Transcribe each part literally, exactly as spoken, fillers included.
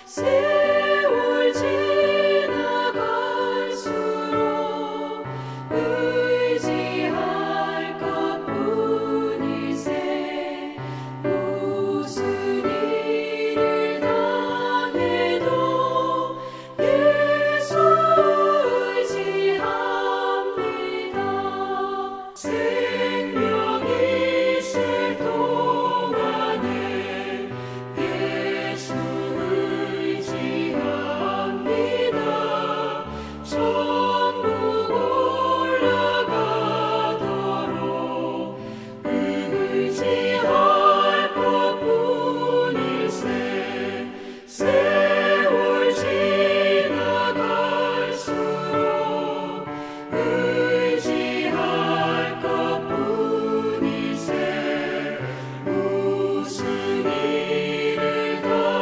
세월 지나갈수록 의지할 것뿐일세. 무슨 일을 당해도 예수 의지합니다. 생명 있을 동안에 예수 의지합니다. 천국 올라가도록 의지할 것뿐일세. 세월 지나갈수록 의지할 것뿐일세. 무슨 일을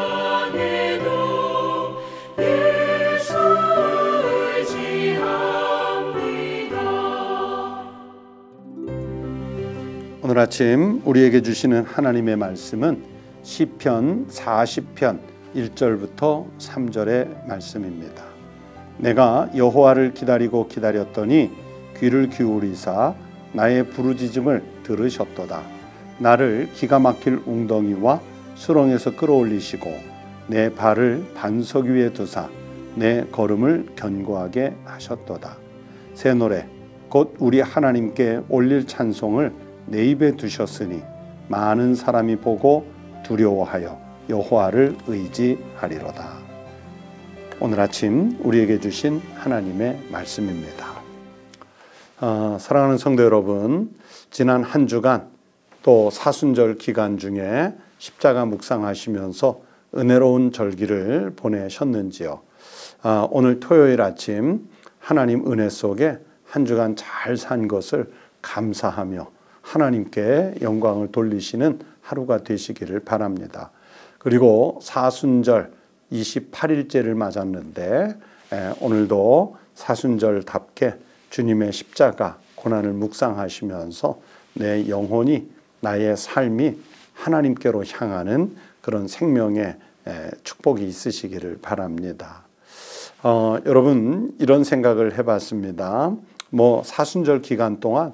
당해도 예수 의지합니다. 오늘 아침 우리에게 주시는 하나님의 말씀은 시편 사십 편 일 절부터 삼 절의 말씀입니다. 내가 여호와를 기다리고 기다렸더니 귀를 기울이사 나의 부르짖음을 들으셨도다. 나를 기가 막힐 웅덩이와 수렁에서 끌어올리시고 내 발을 반석 위에 두사 내 걸음을 견고하게 하셨도다. 새 노래 곧 우리 하나님께 올릴 찬송을 내 입에 두셨으니 많은 사람이 보고 두려워하여 여호와를 의지하리로다. 오늘 아침 우리에게 주신 하나님의 말씀입니다. 어, 사랑하는 성도 여러분, 지난 한 주간 또 사순절 기간 중에 십자가 묵상하시면서 은혜로운 절기를 보내셨는지요? 어, 오늘 토요일 아침 하나님 은혜 속에 한 주간 잘 산 것을 감사하며 하나님께 영광을 돌리시는 하루가 되시기를 바랍니다. 그리고 사순절 이십팔 일째를 맞았는데 에, 오늘도 사순절답게 주님의 십자가 고난을 묵상하시면서 내 영혼이 나의 삶이 하나님께로 향하는 그런 생명의 에, 축복이 있으시기를 바랍니다. 어, 여러분 이런 생각을 해봤습니다. 뭐 사순절 기간 동안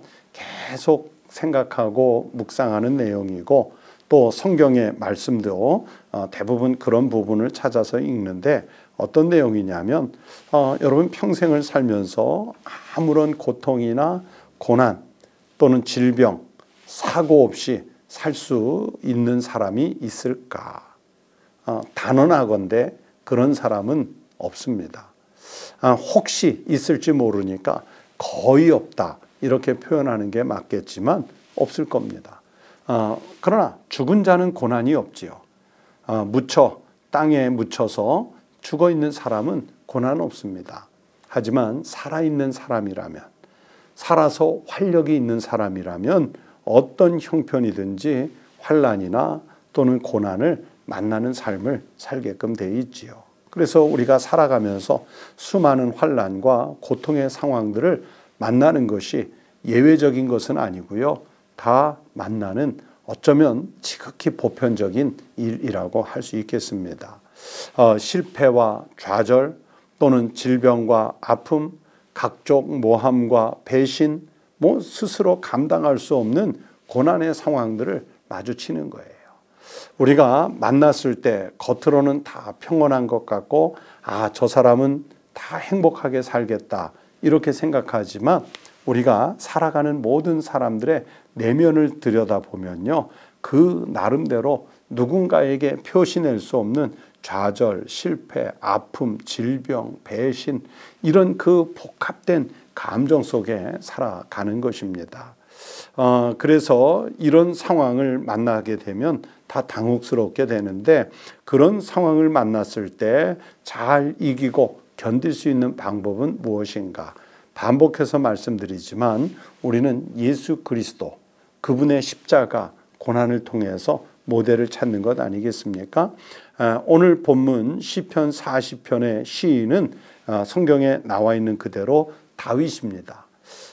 계속 생각하고 묵상하는 내용이고 또 성경의 말씀도 어, 대부분 그런 부분을 찾아서 읽는데 어떤 내용이냐면 어, 여러분 평생을 살면서 아무런 고통이나 고난 또는 질병, 사고 없이 살 수 있는 사람이 있을까? 어, 단언하건대 그런 사람은 없습니다. 아, 혹시 있을지 모르니까 거의 없다 이렇게 표현하는 게 맞겠지만 없을 겁니다. 어, 그러나 죽은 자는 고난이 없지요. 어, 묻혀 땅에 묻혀서 죽어 있는 사람은 고난 없습니다. 하지만 살아있는 사람이라면, 살아서 활력이 있는 사람이라면 어떤 형편이든지 환난이나 또는 고난을 만나는 삶을 살게끔 되어 있지요. 그래서 우리가 살아가면서 수많은 환난과 고통의 상황들을 만나는 것이 예외적인 것은 아니고요. 다 만나는 어쩌면 지극히 보편적인 일이라고 할 수 있겠습니다. 어, 실패와 좌절 또는 질병과 아픔, 각종 모함과 배신, 뭐 스스로 감당할 수 없는 고난의 상황들을 마주치는 거예요. 우리가 만났을 때 겉으로는 다 평온한 것 같고 아, 저 사람은 다 행복하게 살겠다 이렇게 생각하지만 우리가 살아가는 모든 사람들의 내면을 들여다보면요. 그 나름대로 누군가에게 표시낼 수 없는 좌절, 실패, 아픔, 질병, 배신 이런 그 복합된 감정 속에 살아가는 것입니다. 어, 그래서 이런 상황을 만나게 되면 다 당혹스럽게 되는데 그런 상황을 만났을 때 잘 이기고 견딜 수 있는 방법은 무엇인가? 반복해서 말씀드리지만 우리는 예수 그리스도 그분의 십자가 고난을 통해서 모델을 찾는 것 아니겠습니까? 오늘 본문 시편 사십 편의 시인은 성경에 나와 있는 그대로 다윗입니다.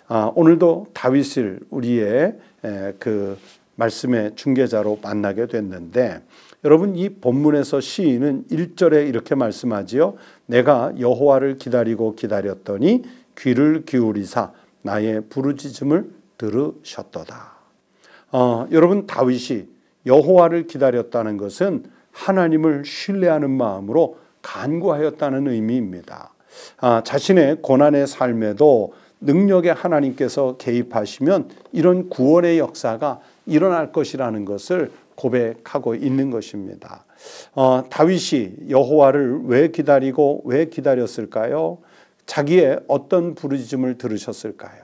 오늘도 다윗을 우리의 그 말씀의 중개자로 만나게 됐는데 여러분 이 본문에서 시인은 일 절에 이렇게 말씀하지요. 내가 여호와를 기다리고 기다렸더니 귀를 기울이사 나의 부르짖음을 들으셨도다. 어, 여러분 다윗이 여호와를 기다렸다는 것은 하나님을 신뢰하는 마음으로 간구하였다는 의미입니다. 아, 자신의 고난의 삶에도 능력의 하나님께서 개입하시면 이런 구원의 역사가 일어날 것이라는 것을 고백하고 있는 것입니다. 어, 다윗이 여호와를 왜 기다리고 왜 기다렸을까요? 자기의 어떤 부르짖음을 들으셨을까요?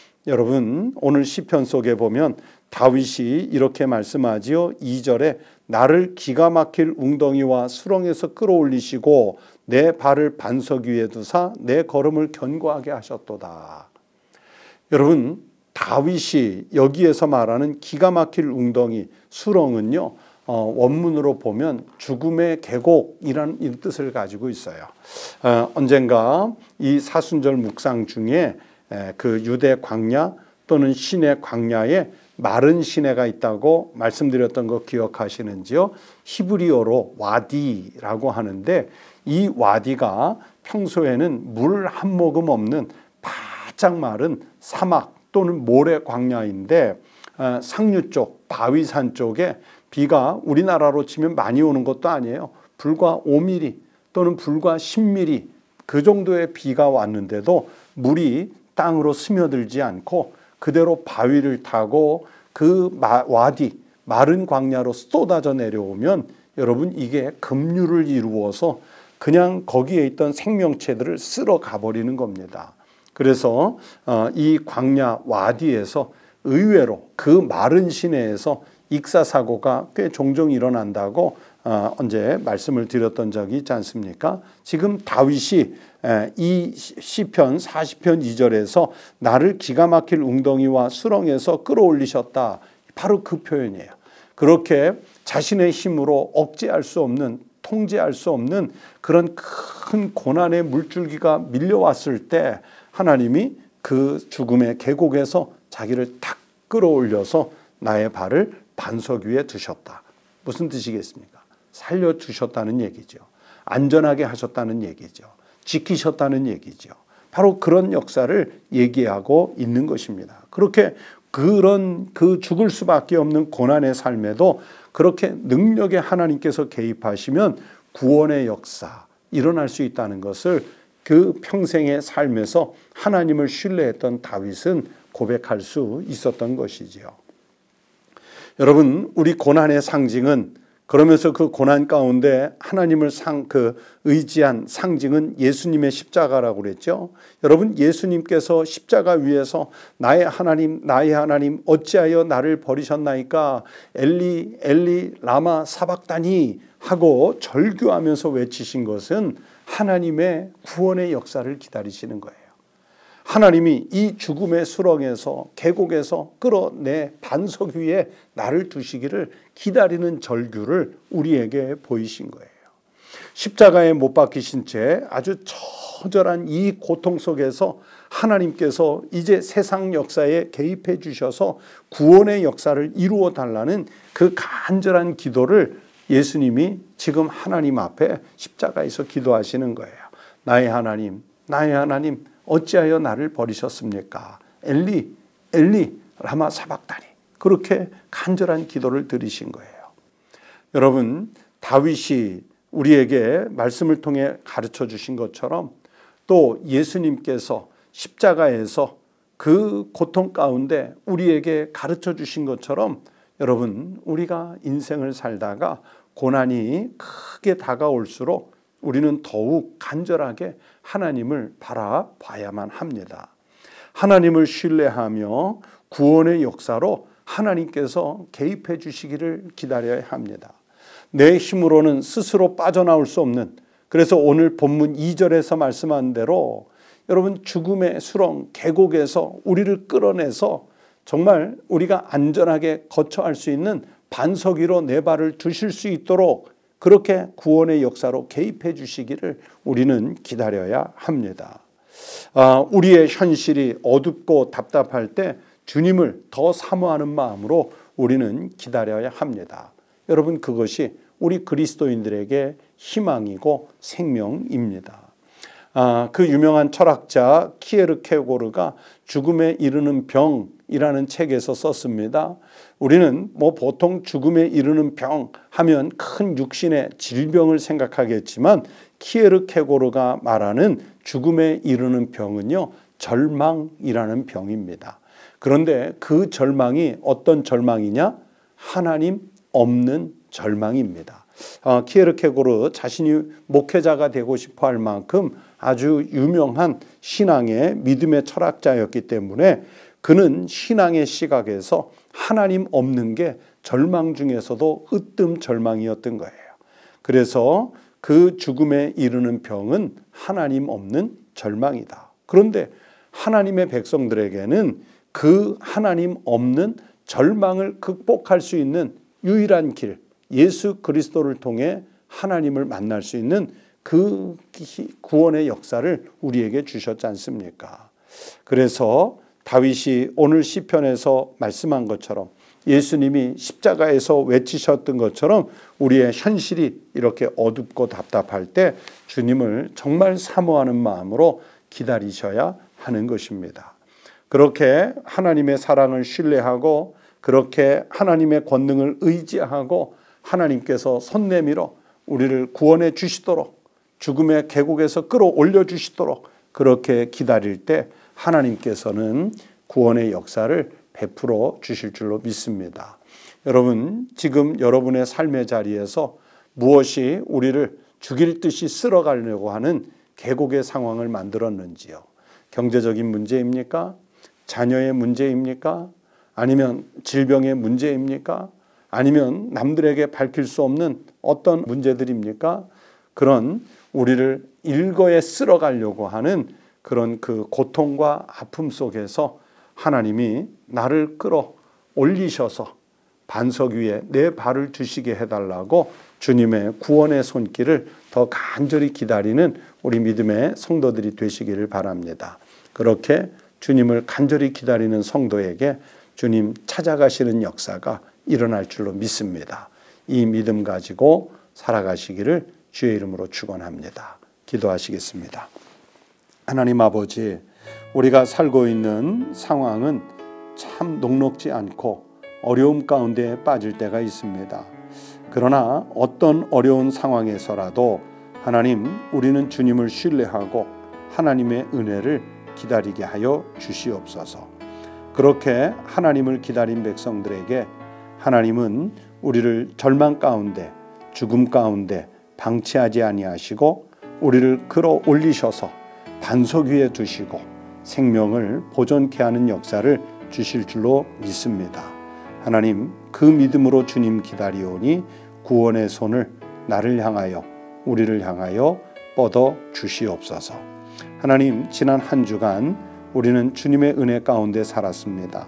여러분 오늘 시편 속에 보면 다윗이 이렇게 말씀하지요. 이 절에 나를 기가 막힐 웅덩이와 수렁에서 끌어올리시고 내 발을 반석 위에 두사 내 걸음을 견고하게 하셨도다. 여러분 다윗이 여기에서 말하는 기가 막힐 웅덩이, 수렁은요 어, 원문으로 보면 죽음의 계곡이라는 이 뜻을 가지고 있어요. 어, 언젠가 이 사순절 묵상 중에 에, 그 유대 광야 또는 시내 광야에 마른 시내가 있다고 말씀드렸던 거 기억하시는지요? 히브리어로 와디라고 하는데 이 와디가 평소에는 물 한 모금 없는 바짝 마른 사막 또는 모래 광야인데 어, 상류 쪽 바위산 쪽에 비가 우리나라로 치면 많이 오는 것도 아니에요. 불과 오 밀리미터 또는 불과 십 밀리미터 그 정도의 비가 왔는데도 물이 땅으로 스며들지 않고 그대로 바위를 타고 그 와디 마른 광야로 쏟아져 내려오면 여러분 이게 급류를 이루어서 그냥 거기에 있던 생명체들을 쓸어 가버리는 겁니다. 그래서 이 광야 와디에서 의외로 그 마른 시내에서 익사사고가 꽤 종종 일어난다고 언제 말씀을 드렸던 적이 있지 않습니까? 지금 다윗이 이 시편 사십 편 이 절에서 나를 기가 막힐 웅덩이와 수렁에서 끌어올리셨다. 바로 그 표현이에요. 그렇게 자신의 힘으로 억제할 수 없는, 통제할 수 없는 그런 큰 고난의 물줄기가 밀려왔을 때 하나님이 그 죽음의 계곡에서 자기를 탁 끌어올려서 나의 발을 반석 위에 두셨다. 무슨 뜻이겠습니까? 살려주셨다는 얘기죠. 안전하게 하셨다는 얘기죠. 지키셨다는 얘기죠. 바로 그런 역사를 얘기하고 있는 것입니다. 그렇게 그런 그 죽을 수밖에 없는 고난의 삶에도 그렇게 능력의 하나님께서 개입하시면 구원의 역사 일어날 수 있다는 것을 그 평생의 삶에서 하나님을 신뢰했던 다윗은 고백할 수 있었던 것이지요. 여러분, 우리 고난의 상징은 그러면서 그 고난 가운데 하나님을 상, 그 의지한 상징은 예수님의 십자가라고 그랬죠. 여러분, 예수님께서 십자가 위에서 나의 하나님, 나의 하나님, 어찌하여 나를 버리셨나이까? 엘리, 엘리, 라마 사박다니 하고 절규하면서 외치신 것은 하나님의 구원의 역사를 기다리시는 거예요. 하나님이 이 죽음의 수렁에서 계곡에서 끌어내 반석 위에 나를 두시기를 기다리는 절규를 우리에게 보이신 거예요. 십자가에 못 박히신 채 아주 처절한 이 고통 속에서 하나님께서 이제 세상 역사에 개입해 주셔서 구원의 역사를 이루어 달라는 그 간절한 기도를 예수님이 지금 하나님 앞에 십자가에서 기도하시는 거예요. 나의 하나님, 나의 하나님, 어찌하여 나를 버리셨습니까? 엘리, 엘리, 라마 사박다니. 그렇게 간절한 기도를 드리신 거예요. 여러분, 다윗이 우리에게 말씀을 통해 가르쳐 주신 것처럼 또 예수님께서 십자가에서 그 고통 가운데 우리에게 가르쳐 주신 것처럼 여러분, 우리가 인생을 살다가 고난이 크게 다가올수록 우리는 더욱 간절하게 하나님을 바라봐야만 합니다. 하나님을 신뢰하며 구원의 역사로 하나님께서 개입해 주시기를 기다려야 합니다. 내 힘으로는 스스로 빠져나올 수 없는, 그래서 오늘 본문 이 절에서 말씀한 대로 여러분 죽음의 수렁 계곡에서 우리를 끌어내서 정말 우리가 안전하게 거처할 수 있는 반석 위로 내 발을 두실 수 있도록 그렇게 구원의 역사로 개입해 주시기를 우리는 기다려야 합니다. 아, 우리의 현실이 어둡고 답답할 때 주님을 더 사모하는 마음으로 우리는 기다려야 합니다. 여러분, 그것이 우리 그리스도인들에게 희망이고 생명입니다. 아, 그 유명한 철학자 키에르케고르가 죽음에 이르는 병이라는 책에서 썼습니다. 우리는 뭐 보통 죽음에 이르는 병 하면 큰 육신의 질병을 생각하겠지만 키에르케고르가 말하는 죽음에 이르는 병은요, 절망이라는 병입니다. 그런데 그 절망이 어떤 절망이냐? 하나님 없는 절망입니다. 어, 키에르케고르 자신이 목회자가 되고 싶어 할 만큼 아주 유명한 신앙의 믿음의 철학자였기 때문에 그는 신앙의 시각에서 하나님 없는 게 절망 중에서도 으뜸 절망이었던 거예요. 그래서 그 죽음에 이르는 병은 하나님 없는 절망이다. 그런데 하나님의 백성들에게는 그 하나님 없는 절망을 극복할 수 있는 유일한 길, 예수 그리스도를 통해 하나님을 만날 수 있는 그 구원의 역사를 우리에게 주셨지 않습니까? 그래서 다윗이 오늘 시편에서 말씀한 것처럼 예수님이 십자가에서 외치셨던 것처럼 우리의 현실이 이렇게 어둡고 답답할 때 주님을 정말 사모하는 마음으로 기다리셔야 하는 것입니다. 그렇게 하나님의 사랑을 신뢰하고 그렇게 하나님의 권능을 의지하고 하나님께서 손 내밀어 우리를 구원해 주시도록 죽음의 계곡에서 끌어올려 주시도록 그렇게 기다릴 때 하나님께서는 구원의 역사를 베풀어 주실 줄로 믿습니다. 여러분, 지금 여러분의 삶의 자리에서 무엇이 우리를 죽일 듯이 쓸어가려고 하는 계곡의 상황을 만들었는지요? 경제적인 문제입니까? 자녀의 문제입니까? 아니면 질병의 문제입니까? 아니면 남들에게 밝힐 수 없는 어떤 문제들입니까? 그런 우리를 일거에 쓸어가려고 하는 그런 그 고통과 아픔 속에서 하나님이 나를 끌어 올리셔서 반석 위에 내 발을 두시게 해달라고 주님의 구원의 손길을 더 간절히 기다리는 우리 믿음의 성도들이 되시기를 바랍니다. 그렇게 주님을 간절히 기다리는 성도에게 주님 찾아가시는 역사가 일어날 줄로 믿습니다. 이 믿음 가지고 살아가시기를 주의 이름으로 축원합니다. 기도하시겠습니다. 하나님 아버지, 우리가 살고 있는 상황은 참 녹록지 않고 어려움 가운데 빠질 때가 있습니다. 그러나 어떤 어려운 상황에서라도 하나님, 우리는 주님을 신뢰하고 하나님의 은혜를 기다리게 하여 주시옵소서. 그렇게 하나님을 기다린 백성들에게 하나님은 우리를 절망 가운데, 죽음 가운데 방치하지 아니하시고 우리를 끌어올리셔서 반석 위에 두시고 생명을 보존케 하는 역사를 주실 줄로 믿습니다. 하나님, 그 믿음으로 주님 기다리오니 구원의 손을 나를 향하여 우리를 향하여 뻗어 주시옵소서. 하나님, 지난 한 주간 우리는 주님의 은혜 가운데 살았습니다.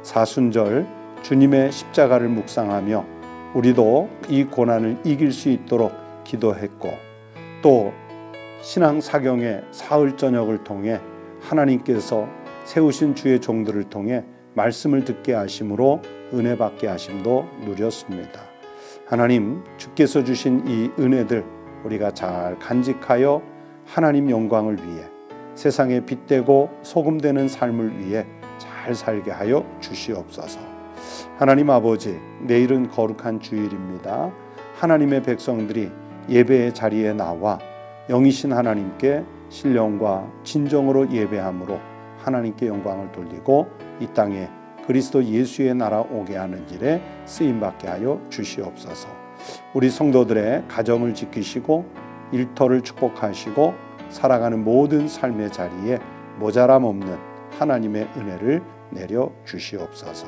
사순절 주님의 십자가를 묵상하며 우리도 이 고난을 이길 수 있도록 기도했고, 또 신앙 사경의 사흘 저녁을 통해 하나님께서 세우신 주의 종들을 통해 말씀을 듣게 하심으로 은혜 받게 하심도 누렸습니다. 하나님, 주께서 주신 이 은혜들 우리가 잘 간직하여 하나님 영광을 위해 세상에 빛되고 소금되는 삶을 위해 잘 살게 하여 주시옵소서. 하나님 아버지, 내일은 거룩한 주일입니다. 하나님의 백성들이 예배의 자리에 나와 영이신 하나님께 신령과 진정으로 예배함으로 하나님께 영광을 돌리고 이 땅에 그리스도 예수의 나라 오게 하는 일에 쓰임받게 하여 주시옵소서. 우리 성도들의 가정을 지키시고 일터를 축복하시고 살아가는 모든 삶의 자리에 모자람 없는 하나님의 은혜를 내려 주시옵소서.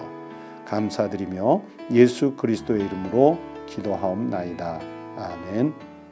감사드리며 예수 그리스도의 이름으로 기도하옵나이다. 아멘.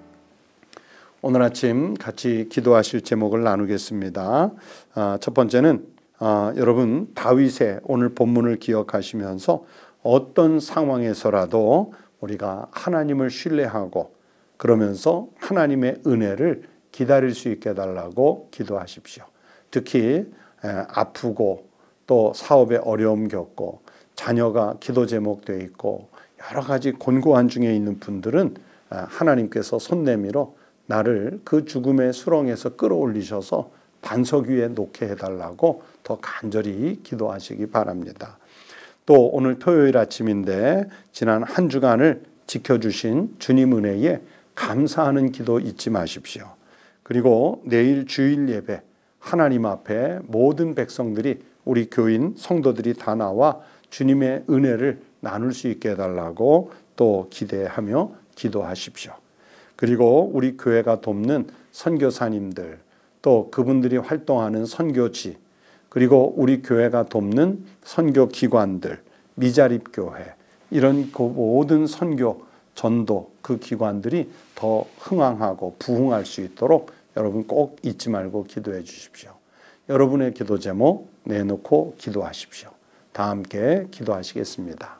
오늘 아침 같이 기도하실 제목을 나누겠습니다. 아, 첫 번째는 아, 여러분 다윗의 오늘 본문을 기억하시면서 어떤 상황에서라도 우리가 하나님을 신뢰하고 그러면서 하나님의 은혜를 기다릴 수 있게 해달라고 기도하십시오. 특히 에, 아프고 또 사업에 어려움 겪고 자녀가 기도 제목되어 있고 여러 가지 곤고한 중에 있는 분들은 하나님께서 손 내밀어 나를 그 죽음의 수렁에서 끌어올리셔서 반석 위에 놓게 해달라고 더 간절히 기도하시기 바랍니다. 또 오늘 토요일 아침인데 지난 한 주간을 지켜주신 주님 은혜에 감사하는 기도 잊지 마십시오. 그리고 내일 주일 예배 하나님 앞에 모든 백성들이 우리 교인 성도들이 다 나와 주님의 은혜를 나눌 수 있게 해달라고 또 기대하며 기도하십시오. 그리고 우리 교회가 돕는 선교사님들 또 그분들이 활동하는 선교지 그리고 우리 교회가 돕는 선교기관들 미자립교회 이런 그 모든 선교 전도 그 기관들이 더 흥왕하고 부흥할 수 있도록 여러분 꼭 잊지 말고 기도해 주십시오. 여러분의 기도 제목 내놓고 기도하십시오. 다 함께 기도하시겠습니다.